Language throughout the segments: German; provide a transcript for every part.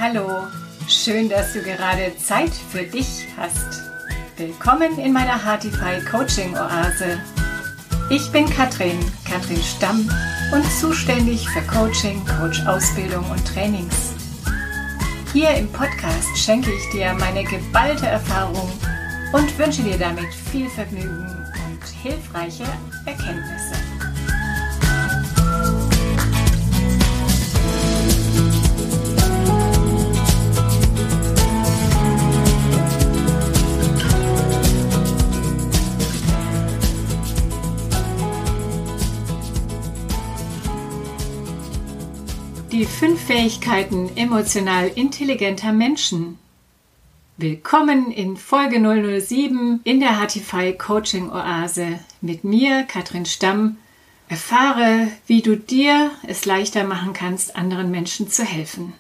Hallo, schön, dass du gerade Zeit für dich hast. Willkommen in meiner Heartify Coaching Oase. Ich bin Katrin Stamm und zuständig für Coaching, Coach-Ausbildung und Trainings. Hier im Podcast schenke ich dir meine geballte Erfahrung und wünsche dir damit viel Vergnügen und hilfreiche Erkenntnisse. Die 5 Fähigkeiten emotional intelligenter Menschen. Willkommen in Folge 007 in der Heartify Coaching Oase. Mit mir, Katrin Stamm. Erfahre, wie du dir es leichter machen kannst, anderen Menschen zu helfen.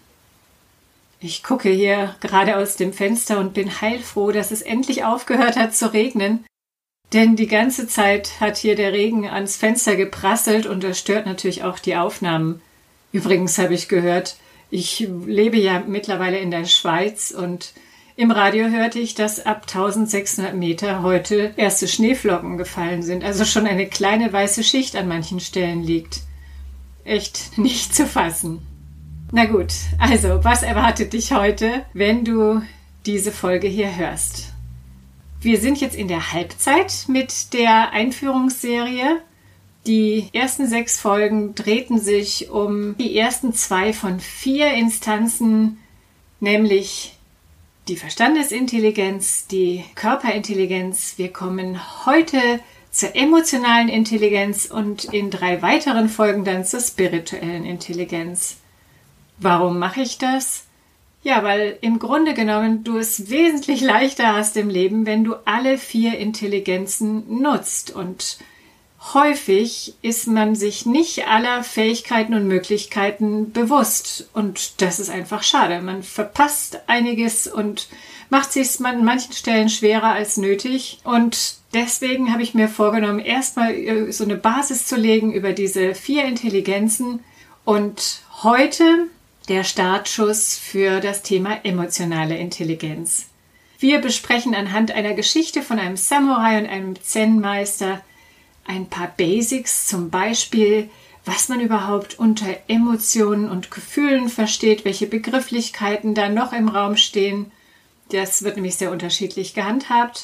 Ich gucke hier gerade aus dem Fenster und bin heilfroh, dass es endlich aufgehört hat zu regnen. Denn die ganze Zeit hat hier der Regen ans Fenster geprasselt und das stört natürlich auch die Aufnahmen. Übrigens habe ich gehört, ich lebe ja mittlerweile in der Schweiz und im Radio hörte ich, dass ab 1600 Meter heute erste Schneeflocken gefallen sind. Also schon eine kleine weiße Schicht an manchen Stellen liegt. Echt nicht zu fassen. Na gut, also was erwartet dich heute, wenn du diese Folge hier hörst? Wir sind jetzt in der Halbzeit mit der Einführungsserie. Die ersten 6 Folgen drehten sich um die ersten 2 von 4 Instanzen, nämlich die Verstandesintelligenz, die Körperintelligenz. Wir kommen heute zur emotionalen Intelligenz und in 3 weiteren Folgen dann zur spirituellen Intelligenz. Warum mache ich das? Ja, weil im Grunde genommen du es wesentlich leichter hast im Leben, wenn du alle 4 Intelligenzen nutzt. Und häufig ist man sich nicht aller Fähigkeiten und Möglichkeiten bewusst und das ist einfach schade. Man verpasst einiges und macht sich an manchen Stellen schwerer als nötig und deswegen habe ich mir vorgenommen, erstmal so eine Basis zu legen über diese 4 Intelligenzen und heute der Startschuss für das Thema emotionale Intelligenz. Wir besprechen anhand einer Geschichte von einem Samurai und einem Zen-Meister ein paar Basics, zum Beispiel, was man überhaupt unter Emotionen und Gefühlen versteht, welche Begrifflichkeiten da noch im Raum stehen. Das wird nämlich sehr unterschiedlich gehandhabt.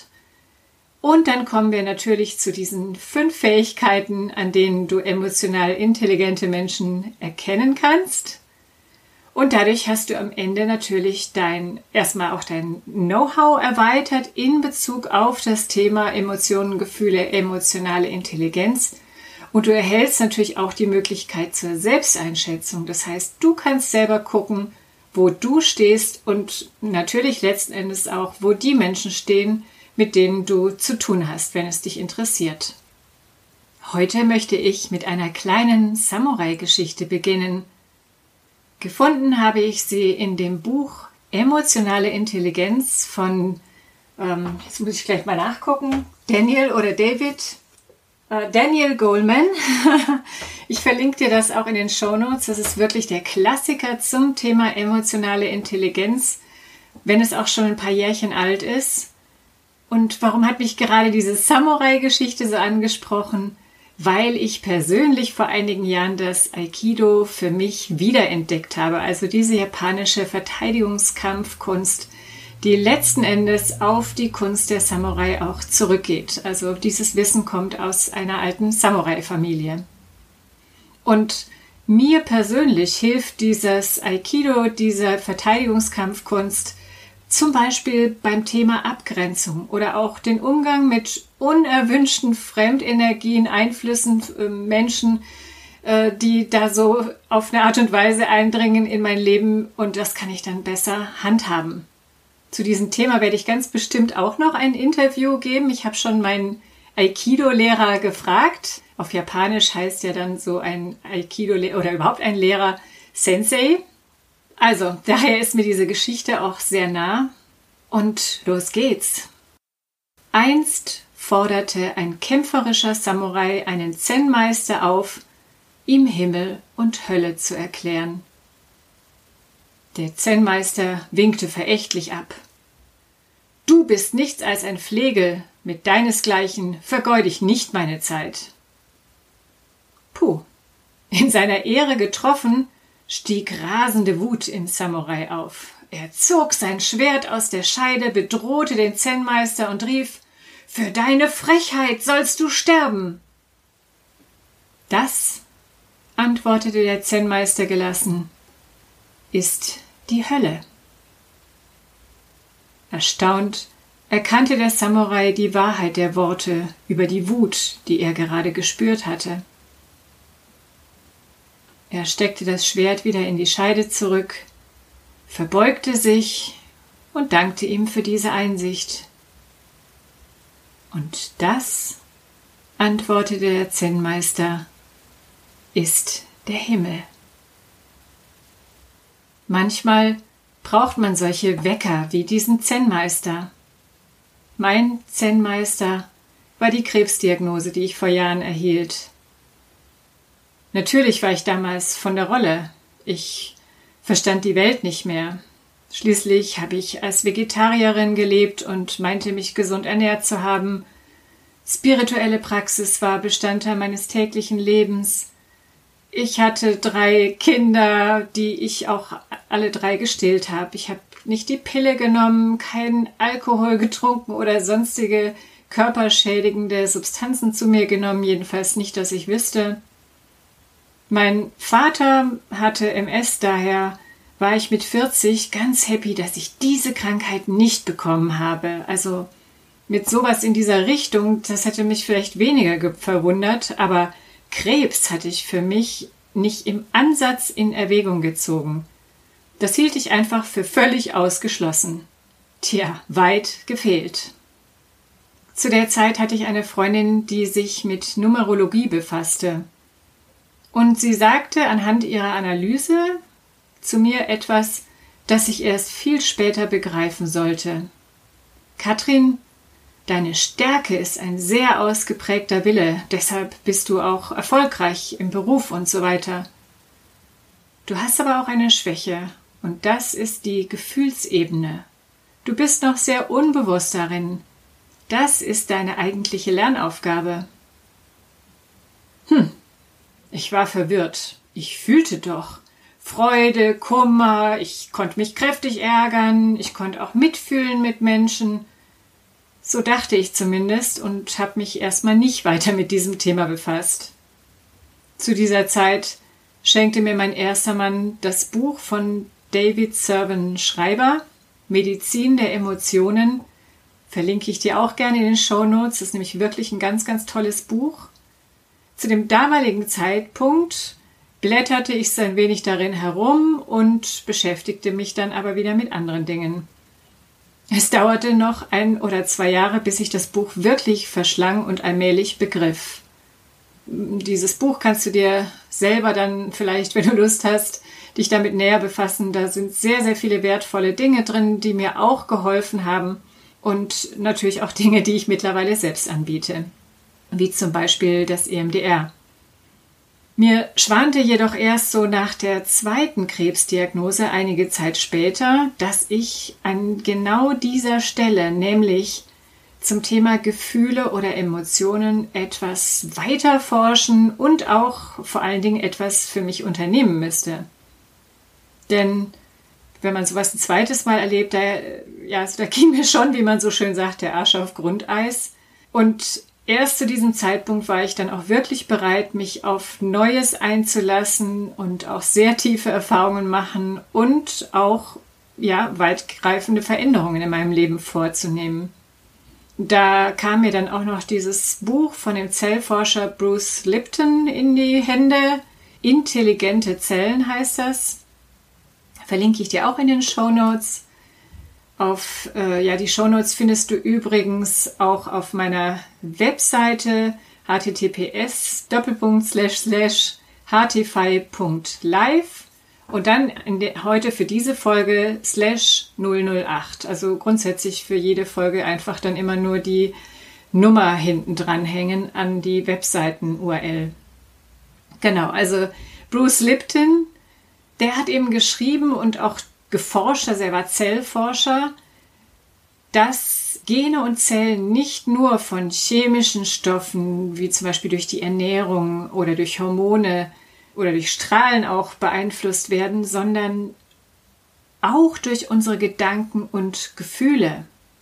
Und dann kommen wir natürlich zu diesen 5 Fähigkeiten, an denen du emotional intelligente Menschen erkennen kannst. Und dadurch hast du am Ende natürlich erstmal auch dein Know-how erweitert in Bezug auf das Thema Emotionen, Gefühle, emotionale Intelligenz. Und du erhältst natürlich auch die Möglichkeit zur Selbsteinschätzung. Das heißt, du kannst selber gucken, wo du stehst und natürlich letzten Endes auch, wo die Menschen stehen, mit denen du zu tun hast, wenn es dich interessiert. Heute möchte ich mit einer kleinen Samurai-Geschichte beginnen. Gefunden habe ich sie in dem Buch Emotionale Intelligenz von, jetzt muss ich gleich mal nachgucken, Daniel Goleman. Ich verlinke dir das auch in den Shownotes. Das ist wirklich der Klassiker zum Thema emotionale Intelligenz, wenn es auch schon ein paar Jährchen alt ist. Und warum hat mich gerade diese Samurai-Geschichte so angesprochen? Weil ich persönlich vor einigen Jahren das Aikido für mich wiederentdeckt habe. Also diese japanische Verteidigungskampfkunst, die letzten Endes auf die Kunst der Samurai auch zurückgeht. Also dieses Wissen kommt aus einer alten Samurai-Familie. Und mir persönlich hilft dieses Aikido, diese Verteidigungskampfkunst, zum Beispiel beim Thema Abgrenzung oder auch den Umgang mit unerwünschten Fremdenergien, Einflüssen, Menschen, die da so auf eine Art und Weise eindringen in mein Leben und das kann ich dann besser handhaben. Zu diesem Thema werde ich ganz bestimmt auch noch ein Interview geben. Ich habe schon meinen Aikido-Lehrer gefragt. Auf Japanisch heißt ja dann so ein Aikido- oder überhaupt ein Lehrer Sensei. Also, daher ist mir diese Geschichte auch sehr nah. Und los geht's. Einst forderte ein kämpferischer Samurai einen Zen-Meister auf, ihm Himmel und Hölle zu erklären. Der Zen-Meister winkte verächtlich ab. Du bist nichts als ein Flegel, mit deinesgleichen vergeude ich nicht meine Zeit. Puh, in seiner Ehre getroffen, stieg rasende Wut im Samurai auf. Er zog sein Schwert aus der Scheide, bedrohte den Zen-Meister und rief: »Für deine Frechheit sollst du sterben!« »Das«, antwortete der Zen-Meister gelassen, »ist die Hölle.« Erstaunt erkannte der Samurai die Wahrheit der Worte über die Wut, die er gerade gespürt hatte. Er steckte das Schwert wieder in die Scheide zurück, verbeugte sich und dankte ihm für diese Einsicht. »Und das«, antwortete der Zen-Meister, »ist der Himmel.« Manchmal braucht man solche Wecker wie diesen Zen-Meister. Mein Zen-Meister war die Krebsdiagnose, die ich vor Jahren erhielt. Natürlich war ich damals von der Rolle. Ich verstand die Welt nicht mehr. Schließlich habe ich als Vegetarierin gelebt und meinte, mich gesund ernährt zu haben. Spirituelle Praxis war Bestandteil meines täglichen Lebens. Ich hatte 3 Kinder, die ich auch alle 3 gestillt habe. Ich habe nicht die Pille genommen, keinen Alkohol getrunken oder sonstige körperschädigende Substanzen zu mir genommen, jedenfalls nicht, dass ich wüsste. Mein Vater hatte MS, daher war ich mit 40 ganz happy, dass ich diese Krankheit nicht bekommen habe. Also mit sowas in dieser Richtung, das hätte mich vielleicht weniger verwundert, aber Krebs hatte ich für mich nicht im Ansatz in Erwägung gezogen. Das hielt ich einfach für völlig ausgeschlossen. Tja, weit gefehlt. Zu der Zeit hatte ich eine Freundin, die sich mit Numerologie befasste. Und sie sagte anhand ihrer Analyse zu mir etwas, das ich erst viel später begreifen sollte. Katrin, deine Stärke ist ein sehr ausgeprägter Wille, deshalb bist du auch erfolgreich im Beruf und so weiter. Du hast aber auch eine Schwäche, und das ist die Gefühlsebene. Du bist noch sehr unbewusst darin. Das ist deine eigentliche Lernaufgabe. Ich war verwirrt. Ich fühlte doch Freude, Kummer, ich konnte mich kräftig ärgern, ich konnte auch mitfühlen mit Menschen. So dachte ich zumindest und habe mich erstmal nicht weiter mit diesem Thema befasst. Zu dieser Zeit schenkte mir mein erster Mann das Buch von David Servan Schreiber, Medizin der Emotionen. Verlinke ich dir auch gerne in den Shownotes. Das ist nämlich wirklich ein ganz, ganz tolles Buch. Zu dem damaligen Zeitpunkt blätterte ich so ein wenig darin herum und beschäftigte mich dann aber wieder mit anderen Dingen. Es dauerte noch 1 oder 2 Jahre, bis ich das Buch wirklich verschlang und allmählich begriff. Dieses Buch kannst du dir selber dann vielleicht, wenn du Lust hast, dich damit näher befassen. Da sind sehr, sehr viele wertvolle Dinge drin, die mir auch geholfen haben und natürlich auch Dinge, die ich mittlerweile selbst anbiete, wie zum Beispiel das EMDR. Mir schwante jedoch erst so nach der 2. Krebsdiagnose einige Zeit später, dass ich an genau dieser Stelle, nämlich zum Thema Gefühle oder Emotionen, etwas weiter forschen und auch vor allen Dingen etwas für mich unternehmen müsste. Denn wenn man sowas ein zweites Mal erlebt, da ging mir schon, wie man so schön sagt, der Arsch auf Grundeis. Und erst zu diesem Zeitpunkt war ich dann auch wirklich bereit, mich auf Neues einzulassen und auch sehr tiefe Erfahrungen machen und auch weitgreifende Veränderungen in meinem Leben vorzunehmen. Da kam mir dann auch noch dieses Buch von dem Zellforscher Bruce Lipton in die Hände. Intelligente Zellen heißt das. Verlinke ich dir auch in den Shownotes. Die Shownotes findest du übrigens auch auf meiner Webseite https://htfi.live und dann heute für diese Folge /008. Also grundsätzlich für jede Folge einfach dann immer nur die Nummer hinten dranhängen an die Webseiten-URL. Genau, also Bruce Lipton, der hat eben geschrieben und auch geforscht, also er war Zellforscher, dass Gene und Zellen nicht nur von chemischen Stoffen, wie zum Beispiel durch die Ernährung oder durch Hormone oder durch Strahlen auch beeinflusst werden, sondern auch durch unsere Gedanken und Gefühle.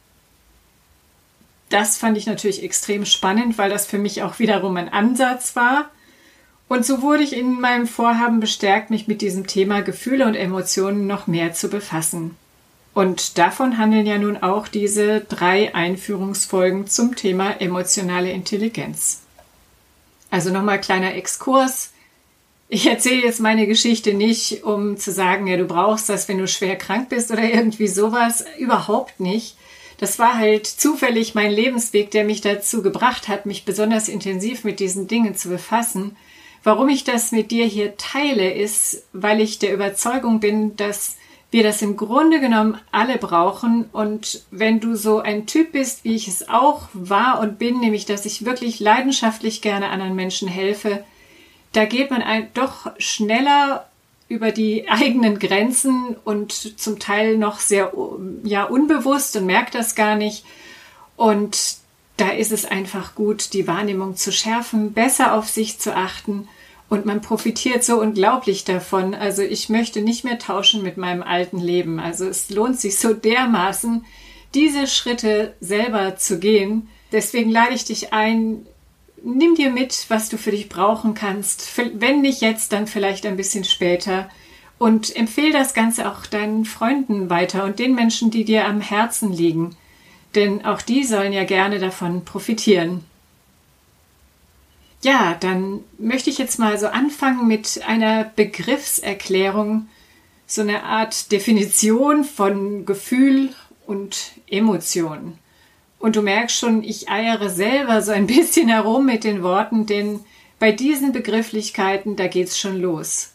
Das fand ich natürlich extrem spannend, weil das für mich auch wiederum ein Ansatz war. Und so wurde ich in meinem Vorhaben bestärkt, mich mit diesem Thema Gefühle und Emotionen noch mehr zu befassen. Und davon handeln ja nun auch diese 3 Einführungsfolgen zum Thema emotionale Intelligenz. Also nochmal kleiner Exkurs. Ich erzähle jetzt meine Geschichte nicht, um zu sagen, ja, du brauchst das, wenn du schwer krank bist oder irgendwie sowas. Überhaupt nicht. Das war halt zufällig mein Lebensweg, der mich dazu gebracht hat, mich besonders intensiv mit diesen Dingen zu befassen. Warum ich das mit dir hier teile, ist, weil ich der Überzeugung bin, dass wir das im Grunde genommen alle brauchen. Und wenn du so ein Typ bist, wie ich es auch war und bin, nämlich, dass ich wirklich leidenschaftlich gerne anderen Menschen helfe, da geht man doch schneller über die eigenen Grenzen und zum Teil noch sehr unbewusst und merkt das gar nicht. Und da ist es einfach gut, die Wahrnehmung zu schärfen, besser auf sich zu achten. Und man profitiert so unglaublich davon. Also ich möchte nicht mehr tauschen mit meinem alten Leben. Also es lohnt sich so dermaßen, diese Schritte selber zu gehen. Deswegen lade ich dich ein, nimm dir mit, was du für dich brauchen kannst. Wenn nicht jetzt, dann vielleicht ein bisschen später. Und empfehle das Ganze auch deinen Freunden weiter und den Menschen, die dir am Herzen liegen. Denn auch die sollen ja gerne davon profitieren. Ja, dann möchte ich jetzt mal so anfangen mit einer Begriffserklärung, so eine Art Definition von Gefühl und Emotion. Und du merkst schon, ich eiere selber so ein bisschen herum mit den Worten, denn bei diesen Begrifflichkeiten, da geht's schon los.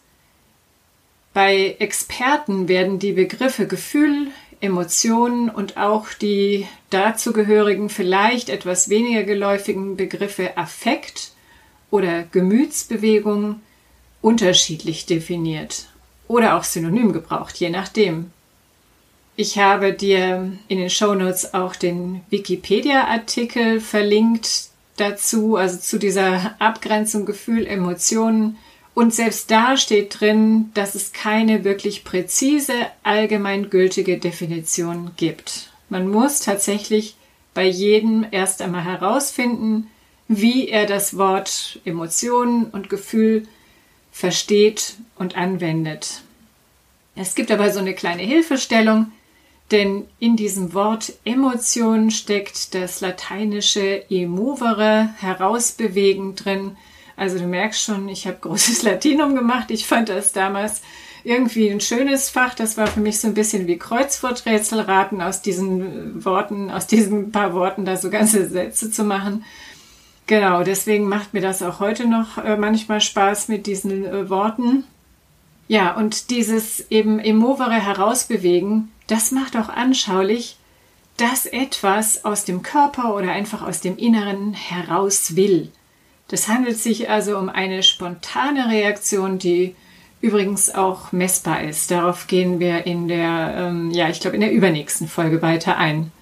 Bei Experten werden die Begriffe Gefühl, Emotionen und auch die dazugehörigen, vielleicht etwas weniger geläufigen Begriffe Affekt oder Gemütsbewegung unterschiedlich definiert oder auch synonym gebraucht, je nachdem. Ich habe dir in den Shownotes auch den Wikipedia-Artikel verlinkt dazu, also zu dieser Abgrenzung Gefühl, Emotionen. Und selbst da steht drin, dass es keine wirklich präzise, allgemeingültige Definition gibt. Man muss tatsächlich bei jedem erst einmal herausfinden, wie er das Wort Emotionen und Gefühl versteht und anwendet. Es gibt aber so eine kleine Hilfestellung, denn in diesem Wort Emotion steckt das lateinische emovere, herausbewegen drin. Also du merkst schon, ich habe großes Latinum gemacht. Ich fand das damals irgendwie ein schönes Fach. Das war für mich so ein bisschen wie Kreuzworträtselraten, aus diesen Worten, aus diesen paar Worten da so ganze Sätze zu machen. Genau, deswegen macht mir das auch heute noch manchmal Spaß mit diesen Worten. Ja, und dieses eben emovere herausbewegen, das macht auch anschaulich, dass etwas aus dem Körper oder einfach aus dem Inneren heraus will. Das handelt sich also um eine spontane Reaktion, die übrigens auch messbar ist. Darauf gehen wir in der, in der übernächsten Folge weiter ein.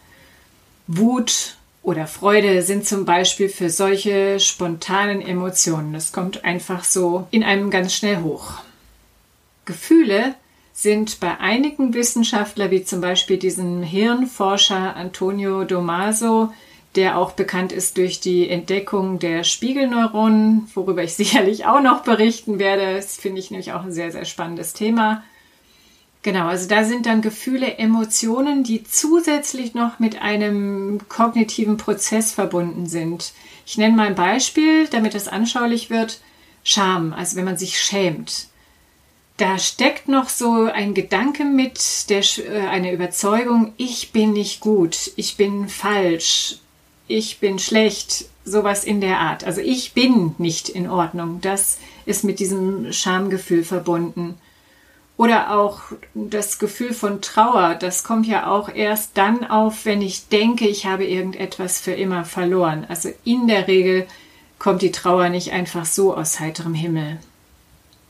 Wut oder Freude sind zum Beispiel für solche spontanen Emotionen. Das kommt einfach so in einem ganz schnell hoch. Gefühle sind bei einigen Wissenschaftlern, wie zum Beispiel diesem Hirnforscher Antonio Domaso, der auch bekannt ist durch die Entdeckung der Spiegelneuronen, worüber ich sicherlich auch noch berichten werde. Das finde ich nämlich auch ein sehr, sehr spannendes Thema. Genau, also da sind dann Gefühle, Emotionen, die zusätzlich noch mit einem kognitiven Prozess verbunden sind. Ich nenne mal ein Beispiel, damit das anschaulich wird. Scham, also wenn man sich schämt. Da steckt noch so ein Gedanke mit, eine Überzeugung, ich bin nicht gut, ich bin falsch, ich bin schlecht, sowas in der Art. Also ich bin nicht in Ordnung, das ist mit diesem Schamgefühl verbunden. Oder auch das Gefühl von Trauer, das kommt ja auch erst dann auf, wenn ich denke, ich habe irgendetwas für immer verloren. Also in der Regel kommt die Trauer nicht einfach so aus heiterem Himmel.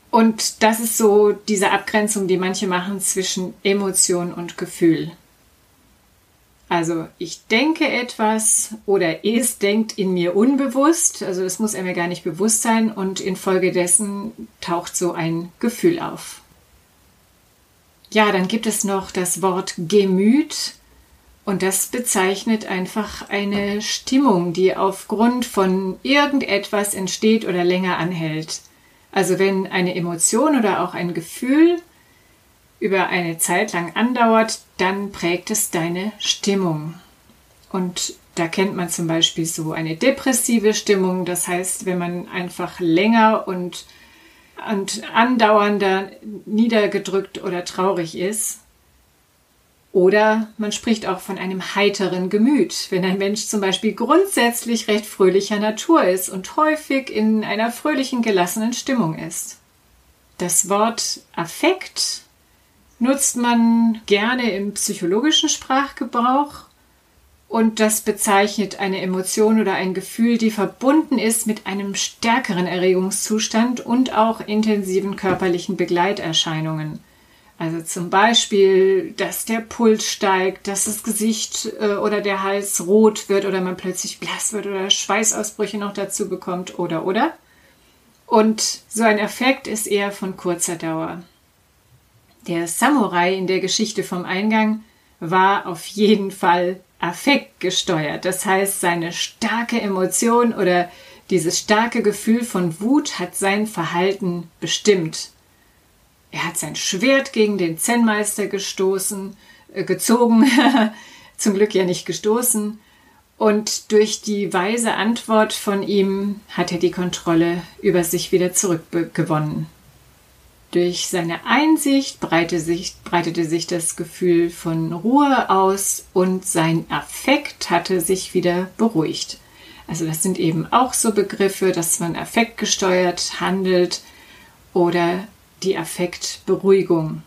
Und das ist so diese Abgrenzung, die manche machen zwischen Emotion und Gefühl. Also ich denke etwas oder es denkt in mir unbewusst, also das muss mir gar nicht bewusst sein und infolgedessen taucht so ein Gefühl auf. Ja, dann gibt es noch das Wort Gemüt und das bezeichnet einfach eine Stimmung, die aufgrund von irgendetwas entsteht oder länger anhält. Also wenn eine Emotion oder auch ein Gefühl über eine Zeit lang andauert, dann prägt es deine Stimmung. Und da kennt man zum Beispiel so eine depressive Stimmung, das heißt, wenn man einfach länger und andauernder niedergedrückt oder traurig ist. Oder man spricht auch von einem heiteren Gemüt, wenn ein Mensch zum Beispiel grundsätzlich recht fröhlicher Natur ist und häufig in einer fröhlichen, gelassenen Stimmung ist. Das Wort Affekt nutzt man gerne im psychologischen Sprachgebrauch und das bezeichnet eine Emotion oder ein Gefühl, die verbunden ist mit einem stärkeren Erregungszustand und auch intensiven körperlichen Begleiterscheinungen. Also zum Beispiel, dass der Puls steigt, dass das Gesicht oder der Hals rot wird oder man plötzlich blass wird oder Schweißausbrüche noch dazu bekommt oder. Und so ein Affekt ist eher von kurzer Dauer. Der Samurai in der Geschichte vom Eingang war auf jeden Fall affektgesteuert. Das heißt, seine starke Emotion oder dieses starke Gefühl von Wut hat sein Verhalten bestimmt. Er hat sein Schwert gegen den Zen-Meister gezogen, zum Glück ja nicht gestoßen. Und durch die weise Antwort von ihm hat er die Kontrolle über sich wieder zurückgewonnen. Durch seine Einsicht breitete sich das Gefühl von Ruhe aus und sein Affekt hatte sich wieder beruhigt. Also das sind eben auch so Begriffe, dass man affektgesteuert handelt oder die Affektberuhigung.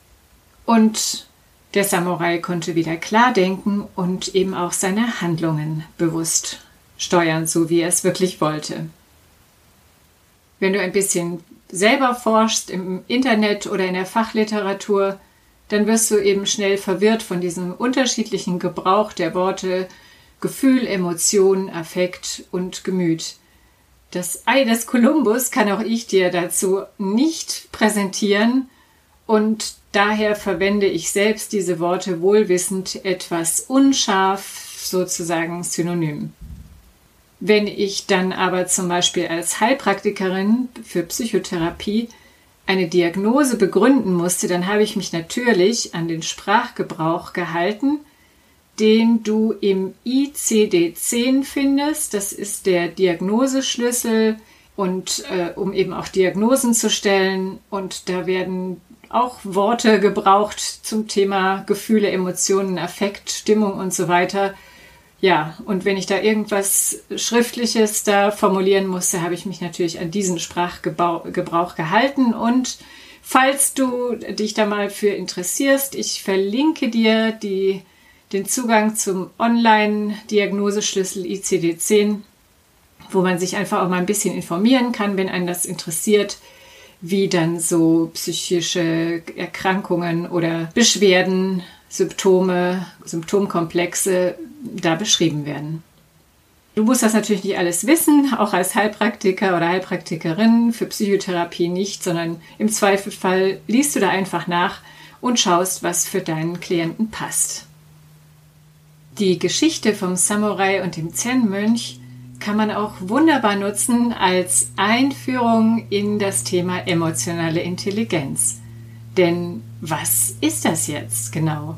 Und der Samurai konnte wieder klar denken und eben auch seine Handlungen bewusst steuern, so wie er es wirklich wollte. Wenn du ein bisschen selber forschst im Internet oder in der Fachliteratur, dann wirst du eben schnell verwirrt von diesem unterschiedlichen Gebrauch der Worte Gefühl, Emotion, Affekt und Gemüt. Das Ei des Kolumbus kann auch ich dir dazu nicht präsentieren und daher verwende ich selbst diese Worte wohlwissend etwas unscharf, sozusagen synonym. Wenn ich dann aber zum Beispiel als Heilpraktikerin für Psychotherapie eine Diagnose begründen musste, dann habe ich mich natürlich an den Sprachgebrauch gehalten, den du im ICD-10 findest. Das ist der Diagnoseschlüssel und um eben auch Diagnosen zu stellen. Und da werden auch Worte gebraucht zum Thema Gefühle, Emotionen, Affekt, Stimmung und so weiter. Ja, und wenn ich da irgendwas Schriftliches da formulieren musste, habe ich mich natürlich an diesen Sprachgebrauch gehalten. Und falls du dich da mal für interessierst, ich verlinke dir den Zugang zum Online-Diagnoseschlüssel ICD-10, wo man sich einfach auch mal ein bisschen informieren kann, wenn einen das interessiert, wie dann so psychische Erkrankungen oder Beschwerden, Symptomkomplexe da beschrieben werden. Du musst das natürlich nicht alles wissen, auch als Heilpraktiker oder Heilpraktikerin für Psychotherapie nicht, sondern im Zweifelsfall liest du da einfach nach und schaust, was für deinen Klienten passt. Die Geschichte vom Samurai und dem Zen-Mönch kann man auch wunderbar nutzen als Einführung in das Thema emotionale Intelligenz. Denn was ist das jetzt genau?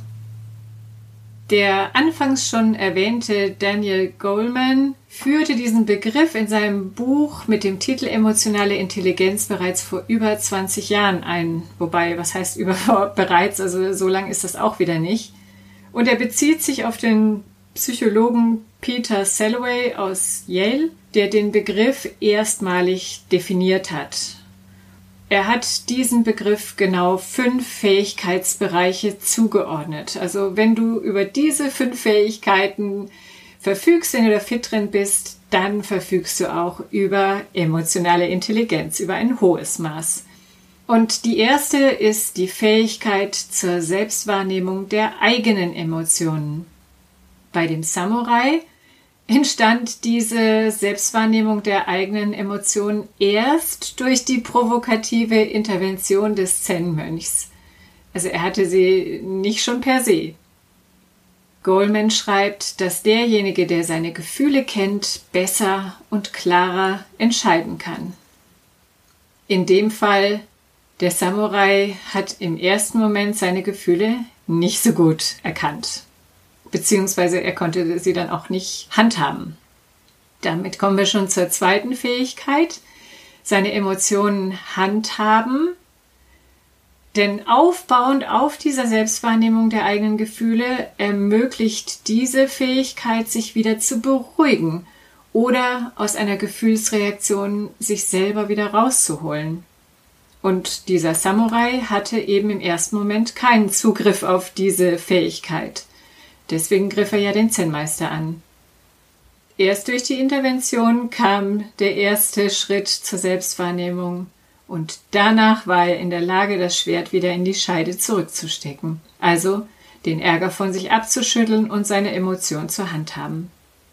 Der anfangs schon erwähnte Daniel Goleman führte diesen Begriff in seinem Buch mit dem Titel Emotionale Intelligenz bereits vor über 20 Jahren ein. Wobei, was heißt bereits, also so lang ist das auch wieder nicht. Und er bezieht sich auf den Psychologen Peter Salovey aus Yale, der den Begriff erstmalig definiert hat. Er hat diesem Begriff genau 5 Fähigkeitsbereiche zugeordnet. Also wenn du über diese 5 Fähigkeiten verfügst, wenn du da fit drin bist, dann verfügst du auch über emotionale Intelligenz, über ein hohes Maß. Und die erste ist die Fähigkeit zur Selbstwahrnehmung der eigenen Emotionen. Bei dem Samurai entstand diese Selbstwahrnehmung der eigenen Emotionen erst durch die provokative Intervention des Zen-Mönchs. Also er hatte sie nicht schon per se. Goleman schreibt, dass derjenige, der seine Gefühle kennt, besser und klarer entscheiden kann. In dem Fall, der Samurai hat im ersten Moment seine Gefühle nicht so gut erkannt. Beziehungsweise er konnte sie dann auch nicht handhaben. Damit kommen wir schon zur zweiten Fähigkeit, seine Emotionen handhaben. Denn aufbauend auf dieser Selbstwahrnehmung der eigenen Gefühle ermöglicht diese Fähigkeit, sich wieder zu beruhigen oder aus einer Gefühlsreaktion sich selber wieder rauszuholen. Und dieser Samurai hatte eben im ersten Moment keinen Zugriff auf diese Fähigkeit. Deswegen griff er ja den Zen-Meister an. Erst durch die Intervention kam der erste Schritt zur Selbstwahrnehmung und danach war er in der Lage, das Schwert wieder in die Scheide zurückzustecken, also den Ärger von sich abzuschütteln und seine Emotion zu handhaben.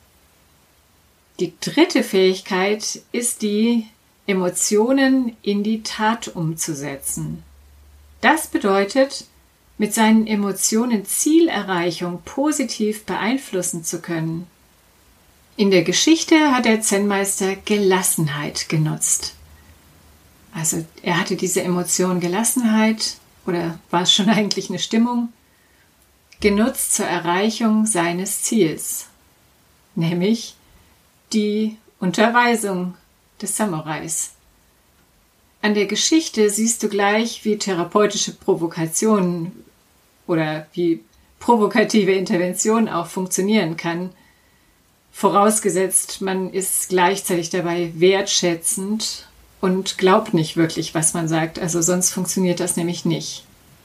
Die dritte Fähigkeit ist die, Emotionen in die Tat umzusetzen. Das bedeutet, mit seinen Emotionen Zielerreichung positiv beeinflussen zu können. In der Geschichte hat der Zen-Meister Gelassenheit genutzt. Also er hatte diese Emotion Gelassenheit, oder war es schon eigentlich eine Stimmung, genutzt zur Erreichung seines Ziels, nämlich die Unterweisung des Samurais. An der Geschichte siehst du gleich, wie therapeutische Provokationen oder wie provokative Intervention auch funktionieren kann, vorausgesetzt, man ist gleichzeitig dabei wertschätzend und glaubt nicht wirklich, was man sagt, also sonst funktioniert das nämlich nicht.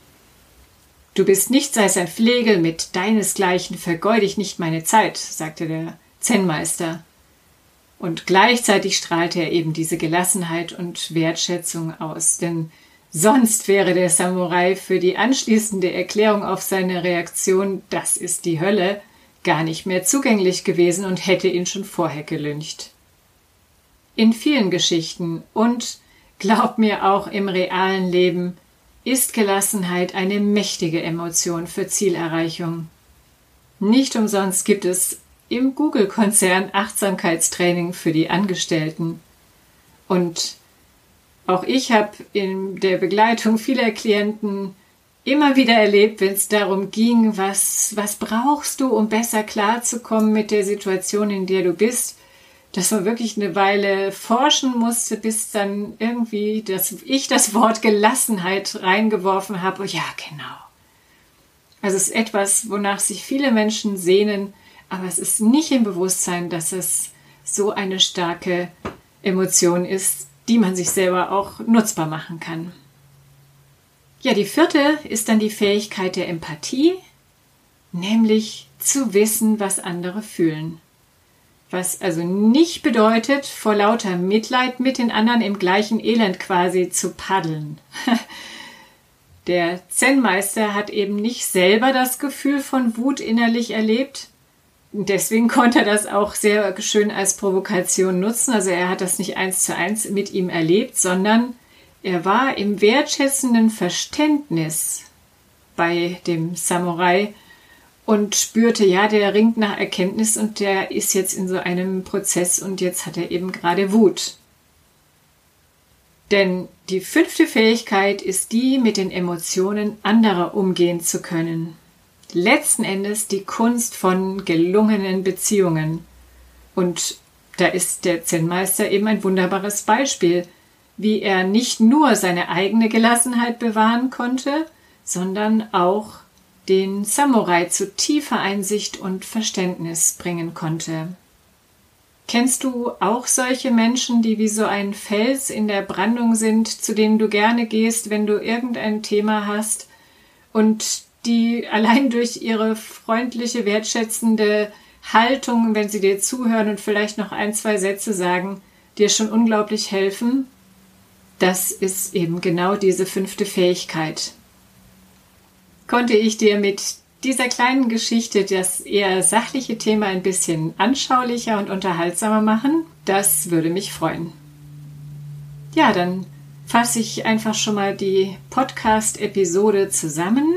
Du bist nichts als ein Flegel mit deinesgleichen, vergeude ich nicht meine Zeit, sagte der Zen-Meister. Und gleichzeitig strahlte er eben diese Gelassenheit und Wertschätzung aus, denn sonst wäre der Samurai für die anschließende Erklärung auf seine Reaktion, das ist die Hölle, gar nicht mehr zugänglich gewesen und hätte ihn schon vorher gelyncht. In vielen Geschichten und, glaub mir, auch im realen Leben ist Gelassenheit eine mächtige Emotion für Zielerreichung. Nicht umsonst gibt es im Google-Konzern Achtsamkeitstraining für die Angestellten. Und auch ich habe in der Begleitung vieler Klienten immer wieder erlebt, wenn es darum ging, was brauchst du, um besser klarzukommen mit der Situation, in der du bist, dass man wirklich eine Weile forschen musste, bis dann irgendwie ich das Wort Gelassenheit reingeworfen habe. Oh ja, genau. Also es ist etwas, wonach sich viele Menschen sehnen, aber es ist nicht im Bewusstsein, dass es so eine starke Emotion ist, die man sich selber auch nutzbar machen kann. Ja, die vierte ist dann die Fähigkeit der Empathie, nämlich zu wissen, was andere fühlen. Was also nicht bedeutet, vor lauter Mitleid mit den anderen im gleichen Elend quasi zu paddeln. Der Zen-Meister hat eben nicht selber das Gefühl von Wut innerlich erlebt. Deswegen konnte er das auch sehr schön als Provokation nutzen. Also er hat das nicht 1:1 mit ihm erlebt, sondern er war im wertschätzenden Verständnis bei dem Samurai und spürte, ja, der ringt nach Erkenntnis und der ist jetzt in so einem Prozess und jetzt hat er eben gerade Wut. Denn die fünfte Fähigkeit ist die, mit den Emotionen anderer umgehen zu können. Letzten Endes die Kunst von gelungenen Beziehungen. Und da ist der Zen-Meister eben ein wunderbares Beispiel, wie er nicht nur seine eigene Gelassenheit bewahren konnte, sondern auch den Samurai zu tiefer Einsicht und Verständnis bringen konnte. Kennst du auch solche Menschen, die wie so ein Fels in der Brandung sind, zu denen du gerne gehst, wenn du irgendein Thema hast und die allein durch ihre freundliche, wertschätzende Haltung, wenn sie dir zuhören und vielleicht noch 1, 2 Sätze sagen, dir schon unglaublich helfen? Das ist eben genau diese 5. Fähigkeit. Konnte ich dir mit dieser kleinen Geschichte das eher sachliche Thema ein bisschen anschaulicher und unterhaltsamer machen? Das würde mich freuen. Ja, dann fasse ich einfach schon mal die Podcast-Episode zusammen.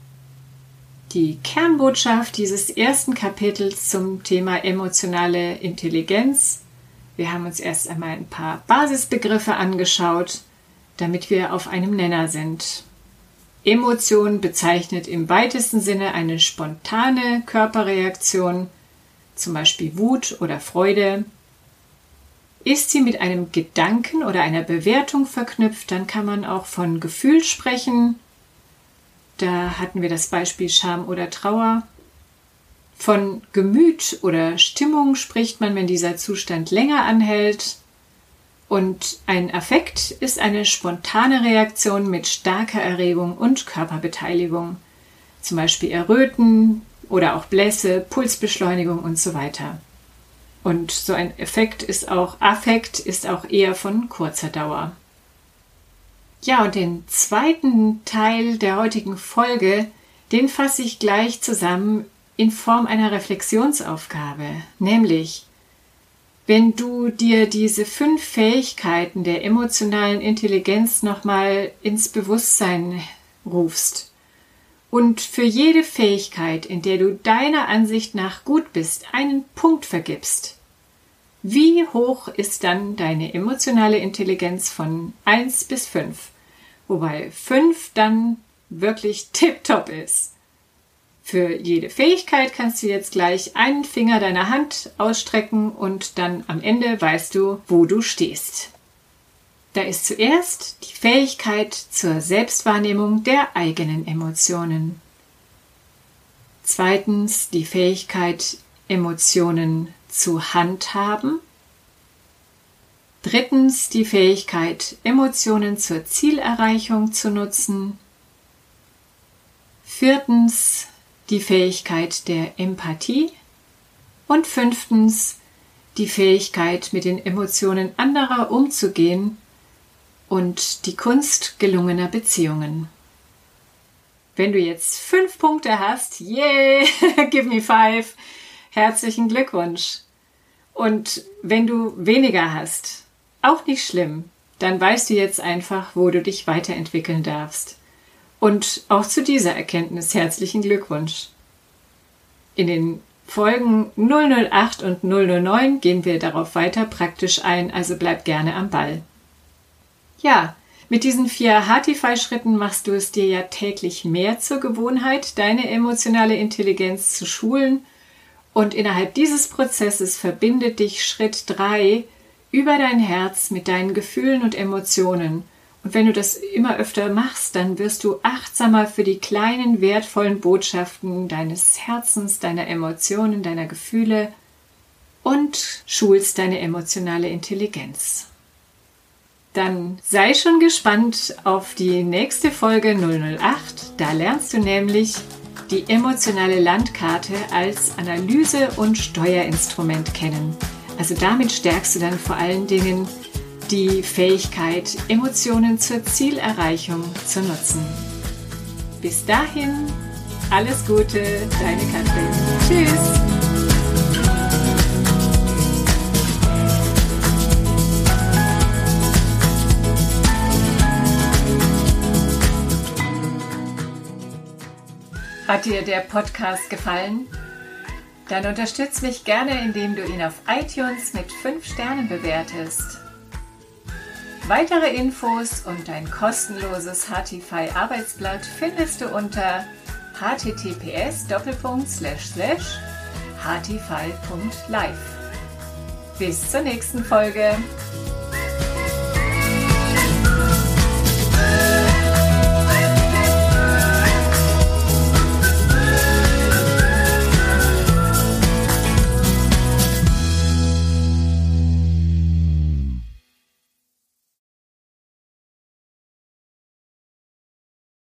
Die Kernbotschaft dieses ersten Kapitels zum Thema emotionale Intelligenz. Wir haben uns erst einmal ein paar Basisbegriffe angeschaut, damit wir auf einem Nenner sind. Emotion bezeichnet im weitesten Sinne eine spontane Körperreaktion, zum Beispiel Wut oder Freude. Ist sie mit einem Gedanken oder einer Bewertung verknüpft, dann kann man auch von Gefühl sprechen. Da hatten wir das Beispiel Scham oder Trauer. Von Gemüt oder Stimmung spricht man, wenn dieser Zustand länger anhält. Und ein Affekt ist eine spontane Reaktion mit starker Erregung und Körperbeteiligung. Zum Beispiel Erröten oder auch Blässe, Pulsbeschleunigung und so weiter. Und so ein Affekt ist auch eher von kurzer Dauer. Ja, und den zweiten Teil der heutigen Folge, den fasse ich gleich zusammen in Form einer Reflexionsaufgabe, nämlich, wenn du dir diese 5 Fähigkeiten der emotionalen Intelligenz nochmal ins Bewusstsein rufst und für jede Fähigkeit, in der du deiner Ansicht nach gut bist, einen Punkt vergibst, wie hoch ist dann deine emotionale Intelligenz von 1 bis 5? Wobei 5 dann wirklich tipptopp ist. Für jede Fähigkeit kannst du jetzt gleich einen Finger deiner Hand ausstrecken und dann am Ende weißt du, wo du stehst. Da ist zuerst die Fähigkeit zur Selbstwahrnehmung der eigenen Emotionen. Zweitens die Fähigkeit, Emotionen zu handhaben. Drittens die Fähigkeit, Emotionen zur Zielerreichung zu nutzen. Viertens die Fähigkeit der Empathie. Und 5. die Fähigkeit, mit den Emotionen anderer umzugehen und die Kunst gelungener Beziehungen. Wenn du jetzt 5 Punkte hast, yay, give me 5, herzlichen Glückwunsch. Und wenn du weniger hast, auch nicht schlimm, dann weißt du jetzt einfach, wo du dich weiterentwickeln darfst. Und auch zu dieser Erkenntnis herzlichen Glückwunsch. In den Folgen 008 und 009 gehen wir darauf weiter praktisch ein, also bleib gerne am Ball. Ja, mit diesen 4 Heartify-Schritten machst du es dir ja täglich mehr zur Gewohnheit, deine emotionale Intelligenz zu schulen. Und innerhalb dieses Prozesses verbindet dich Schritt 3 über dein Herz mit deinen Gefühlen und Emotionen. Und wenn du das immer öfter machst, dann wirst du achtsamer für die kleinen, wertvollen Botschaften deines Herzens, deiner Emotionen, deiner Gefühle und schulst deine emotionale Intelligenz. Dann sei schon gespannt auf die nächste Folge 008. Da lernst du nämlich die emotionale Landkarte als Analyse- und Steuerinstrument kennen. Also damit stärkst du dann vor allen Dingen die Fähigkeit, Emotionen zur Zielerreichung zu nutzen. Bis dahin, alles Gute, deine Katrin. Tschüss! Hat dir der Podcast gefallen? Dann unterstütz mich gerne, indem du ihn auf iTunes mit 5 Sternen bewertest. Weitere Infos und ein kostenloses Heartify-Arbeitsblatt findest du unter https://heartify.live. Bis zur nächsten Folge.